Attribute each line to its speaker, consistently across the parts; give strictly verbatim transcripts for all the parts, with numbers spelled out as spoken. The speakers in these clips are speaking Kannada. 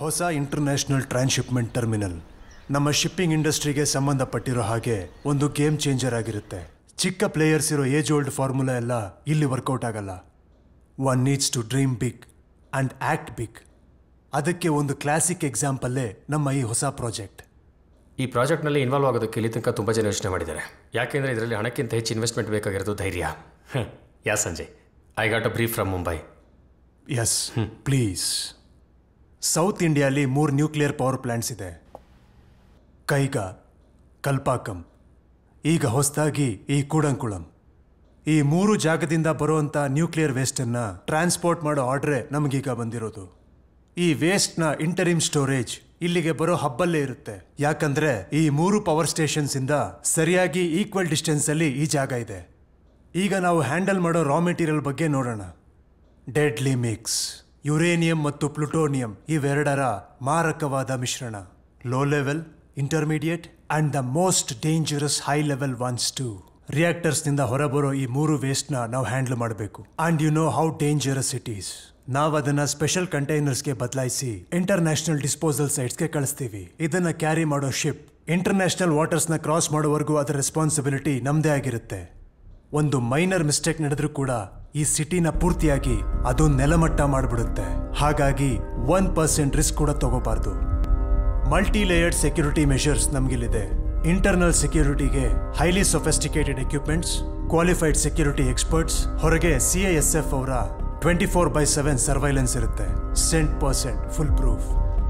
Speaker 1: ಹೊಸ ಇಂಟರ್ನ್ಯಾಷನಲ್ ಟ್ರಾನ್ಸ್‌ಶಿಪ್‌ಮೆಂಟ್ ಟರ್ಮಿನಲ್ ನಮ್ಮ ಶಿಪ್ಪಿಂಗ್ ಇಂಡಸ್ಟ್ರಿಗೆ ಸಂಬಂಧಪಟ್ಟಿರೋ ಹಾಗೆ ಒಂದು ಗೇಮ್ ಚೇಂಜರ್ ಆಗಿರುತ್ತೆ. ಚಿಕ್ಕ ಪ್ಲೇಯರ್ಸ್ ಇರೋ ಏಜ್ ಓಲ್ಡ್ ಫಾರ್ಮುಲಾ ಎಲ್ಲ ಇಲ್ಲಿ ವರ್ಕೌಟ್ ಆಗಲ್ಲ. One needs to dream big and act big. ಅದಕ್ಕೆ ಒಂದು ಕ್ಲಾಸಿಕ್ ಎಕ್ಸಾಂಪಲ್ಲೇ ನಮ್ಮ ಈ ಹೊಸ ಪ್ರಾಜೆಕ್ಟ್.
Speaker 2: ಈ ಪ್ರಾಜೆಕ್ಟ್ನಲ್ಲಿ ಇನ್ವಾಲ್ವ್ ಆಗೋದಕ್ಕೆ ಇಲ್ಲಿ ತನಕ ತುಂಬ ಜನ ಯೋಚನೆ ಮಾಡಿದ್ದಾರೆ. ಯಾಕೆಂದರೆ ಇದರಲ್ಲಿ ಹಣಕ್ಕಿಂತ ಹೆಚ್ಚು ಇನ್ವೆಸ್ಟ್ಮೆಂಟ್ ಬೇಕಾಗಿರೋದು ಧೈರ್ಯ. Yeah Sanjay, I got a brief from Mumbai.
Speaker 1: Yes please. South ಇಂಡಿಯಾಲಿ ಮೂರು ನ್ಯೂಕ್ಲಿಯರ್ ಪವರ್ ಪ್ಲಾಂಟ್ಸ್ ಇದೆ. ಕೈಗಾ, ಕಲ್ಪಾಕಂ, ಈಗ ಹೊಸದಾಗಿ ಈ ಕೂಡಂಕುಳಂ. ಈ ಮೂರು ಜಾಗದಿಂದ ಬರುವಂಥ ನ್ಯೂಕ್ಲಿಯರ್ ವೇಸ್ಟನ್ನು ಟ್ರಾನ್ಸ್ಪೋರ್ಟ್ ಮಾಡೋ ಆರ್ಡ್ರೇ ನಮಗೀಗ ಬಂದಿರೋದು. ಈ ವೇಸ್ಟ್ನ ಇಂಟರಿಮ್ ಸ್ಟೋರೇಜ್ ಇಲ್ಲಿಗೆ ಬರೋ ಹಬ್ಬಲ್ಲೇ ಇರುತ್ತೆ. ಯಾಕಂದರೆ ಈ ಮೂರು ಪವರ್ ಸ್ಟೇಷನ್ಸಿಂದ ಸರಿಯಾಗಿ ಈಕ್ವಲ್ ಡಿಸ್ಟೆನ್ಸಲ್ಲಿ ಈ ಜಾಗ ಇದೆ. ಈಗ ನಾವು ಹ್ಯಾಂಡಲ್ ಮಾಡೋ ರಾ ಮೆಟೀರಿಯಲ್ ಬಗ್ಗೆ ನೋಡೋಣ. ಡೆಡ್ಲಿ ಮಿಕ್ಸ್, ಯುರೇನಿಯಂ ಮತ್ತು ಪ್ಲುಟೋನಿಯಂ ಇವೆರಡರ ಮಾರಕವಾದ ಮಿಶ್ರಣ. Low level, intermediate and the most dangerous high level ones too. ರಿಯಾಕ್ಟರ್ಸ್ನಿಂದ ಹೊರಬರೋ ಈ ಮೂರು ವೇಸ್ಟ್ನ ನಾವು ಹ್ಯಾಂಡಲ್ ಮಾಡಬೇಕು. And you know how dangerous it is. ನಾವು ಅದನ್ನು ಸ್ಪೆಷಲ್ ಕಂಟೈನರ್ಸ್ಗೆ ಬದಲಾಯಿಸಿ ಇಂಟರ್ನ್ಯಾಷನಲ್ ಡಿಸ್ಪೋಸಲ್ ಸೈಟ್ಸ್ಗೆ ಕಳಿಸ್ತೀವಿ. ಇದನ್ನು ಕ್ಯಾರಿ ಮಾಡೋ ಶಿಪ್ ಇಂಟರ್ನ್ಯಾಷನಲ್ ವಾಟರ್ಸ್ನ ಕ್ರಾಸ್ ಮಾಡೋವರೆಗೂ ಅದರ ರೆಸ್ಪಾನ್ಸಿಬಿಲಿಟಿ ನಮ್ಮದೇ ಆಗಿರುತ್ತೆ. ಒಂದು ಮೈನರ್ ಮಿಸ್ಟೇಕ್ ನಡೆದ್ರೂ ಕೂಡ ಈ ಸಿಟಿನ ಪೂರ್ತಿಯಾಗಿ ಅದು ನೆಲಮಟ್ಟ ಮಾಡಿಬಿಡುತ್ತೆ. ಹಾಗಾಗಿ ಒನ್ ಪರ್ಸೆಂಟ್ ರಿಸ್ಕ್ ಕೂಡ ತಗೋಬಾರ್ದು. ಮಲ್ಟಿ ಲೇಯರ್ಡ್ ಸೆಕ್ಯೂರಿಟಿ ಮೆಷರ್ಸ್ ನಮಗಿಲ್ಲಿದೆ. ಇಂಟರ್ನಲ್ ಸೆಕ್ಯೂರಿಟಿಗೆ highly sophisticated equipments, qualified security experts, ಹೊರಗೆ ಸಿ ಐ ಎಸ್ ಎಫ್ ಅವರ twenty four by seven surveillance ಇರುತ್ತೆ. Cent percent foolproof.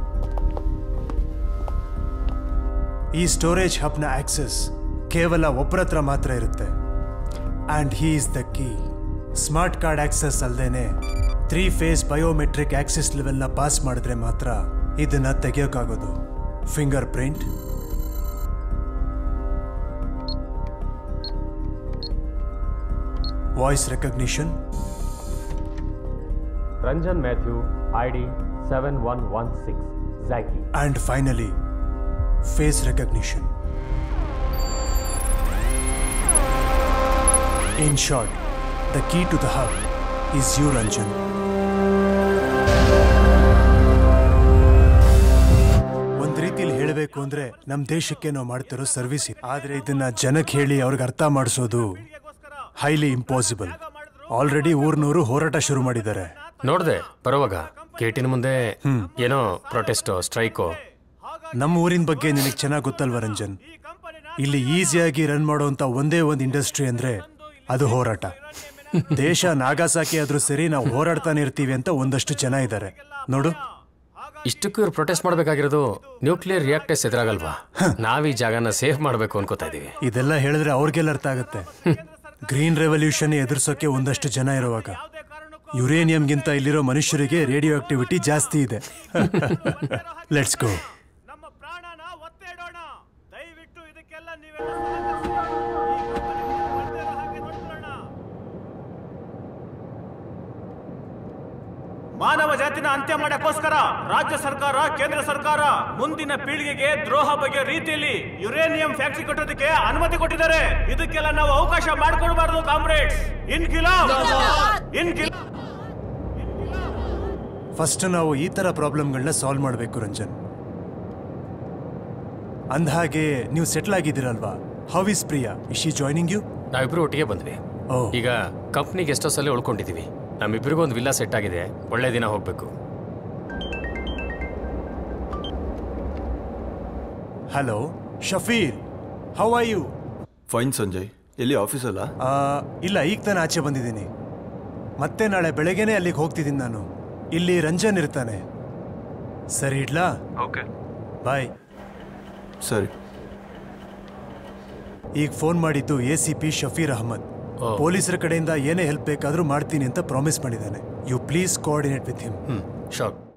Speaker 1: ಈ ಸ್ಟೋರೇಜ್ ಹಬ್ನ ಆಕ್ಸೆಸ್ ಕೇವಲ ಒಬ್ಬರ ಹತ್ರ ಮಾತ್ರ ಇರುತ್ತೆ. And he is the key. Smart card access ಅಲ್ಲದೇನೆ ತ್ರೀ ಫೇಸ್ ಬಯೋಮೆಟ್ರಿಕ್ ಆಕ್ಸೆಸ್ ಲೆವೆಲ್ನ ಪಾಸ್ ಮಾಡಿದ್ರೆ ಮಾತ್ರ ಇದನ್ನ ತೆಗೆಯೋಕ್ಕಾಗೋದು. Fingerprint, voice recognition,
Speaker 2: Ranjan Mathew, I D seven one one six, ಝ್ಯಾಕಿ.
Speaker 1: And finally face recognition. In short, the key to the hub is you, Ranjan. ಒಂದ್ ರೀತಿಲಿ ಹೇಳಬೇಕು ಅಂದ್ರೆ ನಮ್ಮ ದೇಶಕ್ಕೆ ನಾವು ಮಾಡ್ತಿರೋ ಸರ್ವಿಸ್. ಆದ್ರೆ ಇದನ್ನ ಜನಕ್ಕೆ ಹೇಳಿ ಅವ್ರಿಗೆ ಅರ್ಥ ಮಾಡಿಸೋದು ಹೈಲಿ ಇಂಪಾಸಿಬಲ್. ಆಲ್ರೆಡಿ ಊರ್ನೂರು ಹೋರಾಟ ಶುರು ಮಾಡಿದ್ದಾರೆ.
Speaker 2: ನೋಡ್ದೆ ಬರುವಾಗ ಗೇಟಿನ ಮುಂದೆ ಏನೋ ಪ್ರೊಟೆಸ್ಟೋ, ಸ್ಟ್ರೈಕೋ.
Speaker 1: ನಮ್ಮ ಊರಿನ ಬಗ್ಗೆ ನಿನಗೆ ಚೆನ್ನಾಗಿ ಗೊತ್ತಲ್ವ ರಂಜನ್? ಇಲ್ಲಿ ಈಸಿಯಾಗಿ ರನ್ ಮಾಡೋಂಥ ಒಂದೇ ಒಂದು ಇಂಡಸ್ಟ್ರಿ ಅಂದ್ರೆ ಅದು ಹೋರಾಟ. ದೇಶ ನಾಗಾಸಾಕಿ ಆದ್ರೂ ಸರಿ, ನಾವು ಹೋರಾಡ್ತಾನೆ ಇರ್ತೀವಿ ಅಂತ ಒಂದಷ್ಟು ಜನ ಇದ್ದಾರೆ ನೋಡು.
Speaker 2: ಇಷ್ಟಕ್ಕೂ ಇವ್ರು ಪ್ರೊಟೆಸ್ಟ್ ಮಾಡಬೇಕಾಗಿರೋದು ನ್ಯೂಕ್ಲಿಯರ್ ರಿಯಾಕ್ಟರ್ಸ್ ಎದುರಾಗಲ್ವಾ? ನಾವ್ ಈ ಜಾಗನ ಸೇಫ್ ಮಾಡಬೇಕು ಅನ್ಕೋತಾ ಇದೀವಿ.
Speaker 1: ಇದೆಲ್ಲ ಹೇಳಿದ್ರೆ ಅವ್ರಿಗೆಲ್ಲ ಅರ್ಥ ಆಗುತ್ತೆ. ಗ್ರೀನ್ ರೆವಲ್ಯೂಷನ್ ಎದುರಿಸೋಕೆ ಒಂದಷ್ಟು ಜನ ಇರುವಾಗ ಯುರೇನಿಯಂಗಿಂತ ಇಲ್ಲಿರೋ ಮನುಷ್ಯರಿಗೆ ರೇಡಿಯೋ ಆಕ್ಟಿವಿಟಿ ಜಾಸ್ತಿ ಇದೆ. Let's go.
Speaker 3: ಮಾನವ ಜಾತಿನ ಅಂತ್ಯ ಮಾಡಕ್ಕೋಸ್ಕರ ರಾಜ್ಯ ಸರ್ಕಾರ, ಕೇಂದ್ರ ಸರ್ಕಾರ ಮುಂದಿನ ಪೀಳಿಗೆಗೆ ದ್ರೋಹ ಬಗೆಯ ರೀತಿಯಲ್ಲಿ ಯುರೇನಿಯಂ ಫ್ಯಾಕ್ಟರಿ ಕಟ್ಟೋದಕ್ಕೆ ಅನುಮತಿ ಕೊಟ್ಟಿದ್ದಾರೆ. ಇದಕ್ಕೆಲ್ಲ ನಾವು ಅವಕಾಶ ಮಾಡಿಕೊಡಬಾರದು ಕಾಮ್ರೇಡ್ಸ್. ಇನ್ಕಿಲಾಬ್, ಇನ್ಕಿಲಾಬ್.
Speaker 1: ಫಸ್ಟ್ ನಾವು ಈ ತರ ಪ್ರಾಬ್ಲಮ್ಗಳನ್ನ ಸಾಲ್ವ್ ಮಾಡಬೇಕು ರಂಜನ್. ಅಂದಹಾಗೆ ನೀವು ಸೆಟ್ಲ್ ಆಗಿದ್ದೀರಲ್ವಾ? How is Priya? Is she joining you?
Speaker 2: ನಾವಿಬ್ರು ಒಟ್ಟಿಗೆ ಬಂದ್ವಿ. ಈಗ ಕಂಪ್ನಿ ಗೆಸ್ಟ್ ಹೌಸ್ ಅಲ್ಲಿ ಉಳ್ಕೊಂಡಿದೀವಿ. ನಮ್ಮಿಬ್ಬರಿಗೂ ಒಂದು ವಿಲ್ಲಾ ಸೆಟ್ ಆಗಿದೆ. ಒಳ್ಳೆ ದಿನ ಹೋಗ್ಬೇಕು.
Speaker 1: Hello Shafeer, how are you?
Speaker 4: Fine Sanjay. ಎಲ್ಲಿ ಆಫೀಸಲ್ಲ?
Speaker 1: ಇಲ್ಲ, ಈಗ ತಾನೇ ಆಚೆ ಬಂದಿದ್ದೀನಿ. ಮತ್ತೆ ನಾಳೆ ಬೆಳಗ್ಗೆನೆ ಅಲ್ಲಿಗೆ ಹೋಗ್ತಿದ್ದೀನಿ ನಾನು. ಇಲ್ಲಿ ರಂಜನ್ ಇರ್ತಾನೆ. ಸರಿ ಇಡ್ಲಾ?
Speaker 4: Okay
Speaker 1: bye.
Speaker 4: ಸರಿ.
Speaker 1: ಈಗ ಫೋನ್ ಮಾಡಿದ್ದು A C P Shafeer Ahmed. ಪೊಲೀಸರ ಕಡೆಯಿಂದ ಏನೇ ಹೆಲ್ಪ್ ಬೇಕಾದರೂ ಮಾಡ್ತೀನಿ ಅಂತ ಪ್ರಾಮಿಸ್ ಮಾಡಿದ್ದಾನೆ. You please coordinate with him.
Speaker 2: Sure.